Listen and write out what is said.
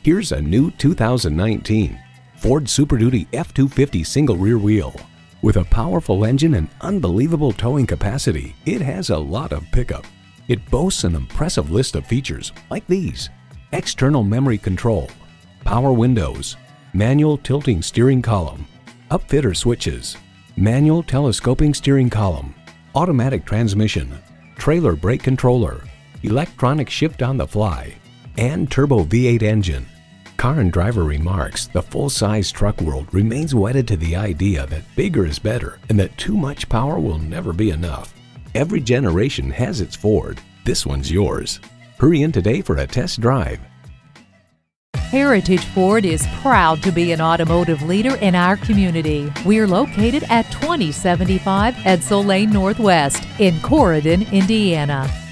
Here's a new 2019 Ford Super Duty F-250 single rear wheel. With a powerful engine and unbelievable towing capacity, it has a lot of pickup. It boasts an impressive list of features like these: external memory control, power windows, manual tilting steering column, upfitter switches, manual telescoping steering column, automatic transmission, trailer brake controller, electronic shift on the fly, and turbo V8 engine. Car and Driver remarks the full-size truck world remains wedded to the idea that bigger is better and that too much power will never be enough. Every generation has its Ford. This one's yours. Hurry in today for a test drive. Heritage Ford is proud to be an automotive leader in our community. We're located at 2075 Edsel Lane Northwest in Corydon, Indiana.